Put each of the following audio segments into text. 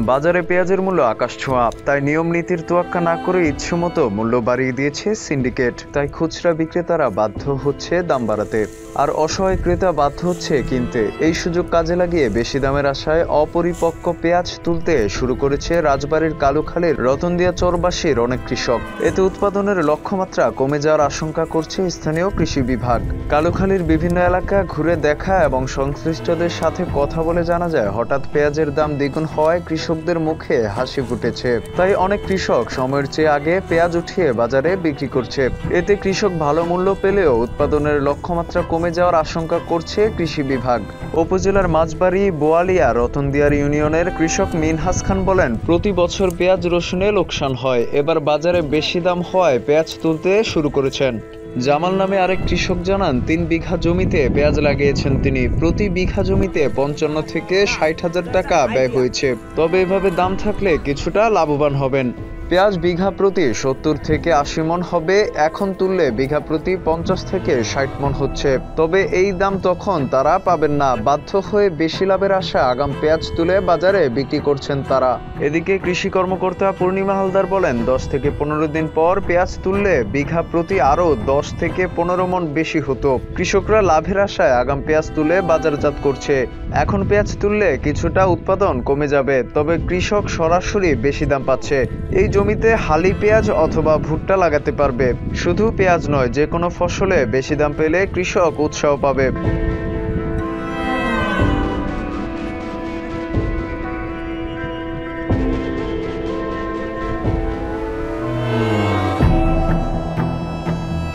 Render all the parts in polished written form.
বাজারে পেঁয়াজের মূল্য আকাশছোঁয়া, তাই নিয়ম নীতির তোয়াক্কা না করে ইচ্ছেমতো মূল্য বাড়িয়ে দিয়েছে সিন্ডিকেট। তাই খুচরা বিক্রেতারা বাধ্য হচ্ছে দাম বাড়াতে, আর অসহায় ক্রেতা বাধ্য হচ্ছে কিনতে। এই সুযোগ কাজে লাগিয়ে বেশি দামের আশায় অপরিপক্ক পেঁয়াজ তুলতে শুরু করেছে রাজবাড়ীর কালুখালীর রতনদিয়া চরবাসীর অনেক কৃষক। এতে উৎপাদনের লক্ষ্যমাত্রা কমে যাওয়ার আশঙ্কা করছে স্থানীয় কৃষি বিভাগ। কালুখালীর বিভিন্ন এলাকা ঘুরে দেখা এবং সংশ্লিষ্টদের সাথে কথা বলে জানা যায়, হঠাৎ পেঁয়াজের দাম দ্বিগুণ হওয়ায় কৃষকদের মুখে হাসি ফুটেছে। তাই অনেক কৃষক সময়ের চেয়ে আগে পেঁয়াজ উঠিয়ে বাজারে বিক্রি করছে। এতে কৃষক ভালো মূল্য পেলেও উৎপাদনের লক্ষ্যমাত্রা কমে যাওয়ার আশঙ্কা করছে কৃষি বিভাগ। উপজেলার মাঝবাড়ি বোয়ালিয়া রতনদিয়ার ইউনিয়নের কৃষক মিনহাস খান বলেন, প্রতি বছর পেঁয়াজ রসুনে লোকসান হয়, এবার বাজারে বেশি দাম হওয়ায় পেঁয়াজ তুলতে শুরু করেছেন। জামাল নামে আরেক কৃষক জানান, 3 বিঘা জমিতে পেঁয়াজ লাগিয়েছেন তিনি। প্রতি বিঘা জমিতে 55 থেকে 60,000 টাকা ব্যয় হয়েছে। তবে এভাবে দাম থাকলে কিছুটা লাভবান হবেন। পেঁয়াজ বিঘা প্রতি 70 থেকে 80 মন হবে, এখন তুললে বিঘা প্রতি 50 থেকে 60 মন হচ্ছে। তবে এই দাম তখন তারা পাবেন না, বাধ্য হয়ে বেশি লাভের আশা আগাম পেঁয়াজ তুলে বাজারে বিক্রি করছেন তারা। এদিকে কৃষি কর্মকর্তা পূর্ণিমা হালদার বলেন, 10 থেকে 15 দিন পর পেঁয়াজ তুললে বিঘা প্রতি আরও 10 থেকে 15 মন বেশি হতো। কৃষকরা লাভের আশায় আগাম পেঁয়াজ তুলে বাজারজাত করছে। এখন পেঁয়াজ তুললে কিছুটা উৎপাদন কমে যাবে, তবে কৃষক সরাসরি বেশি দাম পাচ্ছে। এই জমিতে হালি পেঁয়াজ অথবা ভুট্টা লাগাতে পারবে। শুধু পেঁয়াজ নয়, যে কোনো ফসলে বেশি দাম পেলে কৃষক উৎসাহ পাবে।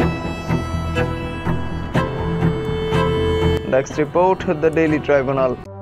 Next report, the Daily Tribunal.